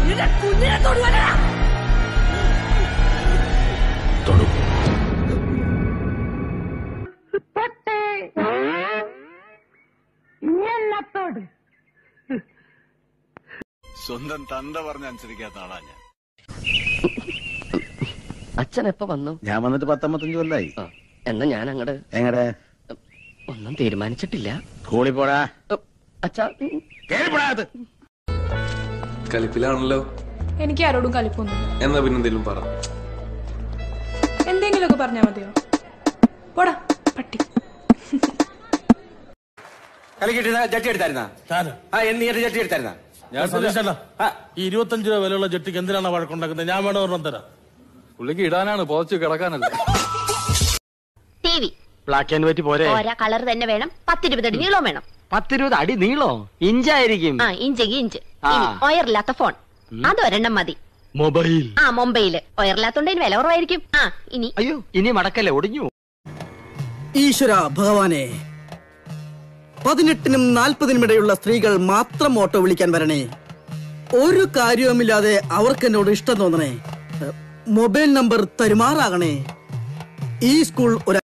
സ്വന്തം തന്ത പറഞ്ഞനുസരിക്കാത്ത ആളാ ഞാൻ. അച്ഛൻ എപ്പോ വന്നു? ഞാൻ വന്നിട്ട് 19 കൊല്ലായി. എന്നാ ഞാൻ അങ്ങട് എങ്ങടെ ഒന്നും തീരുമാനിച്ചിട്ടില്ല. സ്കൂളിൽ പോടാ. അച്ഛാ കലിപ്പിലാണല്ലോ. എനിക്ക് ആരോടും കലിപ്പൊന്നും. എന്നാ പിന്നെ എന്തെങ്കിലും പറ. എന്തെങ്കിലുമൊക്കെ പറഞ്ഞാ മതിയോ? പോടാ പട്ടി. കളിക്കിട്ട് ജട്ടി എടുത്തായിരുന്നാ? ജട്ടി എടുത്തായിരുന്നാ? ഞാൻ സതീശല്ല. ഈ 25 രൂപ വിലയുള്ള ജട്ടിക്ക് എന്തിനാണ് വഴക്കുണ്ടാക്കുന്നത്? ഞാൻ വേണം ഒരെണ്ണം തരാം. പുള്ളിക്ക് ഇടാനാണ്, പോച്ച് കിടക്കാനല്ല. ടിവി ബ്ലാക്ക് ആൻഡ് വൈറ്റ് പോരെ? കളർ തന്നെ വേണം. 10-20 അടി നീളം വേണം. 10-20 അടി നീളോ? ഇഞ്ചായിരിക്കും. ഇഞ്ചെങ്കിൽ ഇഞ്ച്. ഒയറില്ലാത്ത ഫോൺ അതൊരെണ്ണം മതി. മൊബൈൽ മൊബൈല് ഒയറില്ലാത്തോണ്ട് വില കുറവായിരിക്കും. ഇനി അയ്യോ ഇനി മടക്കല്ലേ, ഒടിഞ്ഞു. ഈശ്വര ഭഗവാനെ, 18-നും 40-നും ഇടയുള്ള സ്ത്രീകൾ മാത്രം ഓട്ടോ വിളിക്കാൻ വരണേ. ഒരു കാര്യവുമില്ലാതെ അവർക്ക് എന്നോട് ഇഷ്ടം തോന്നണേ. മൊബൈൽ നമ്പർ തരുമാറാകണേ. ഈ സ്കൂൾ ഒരു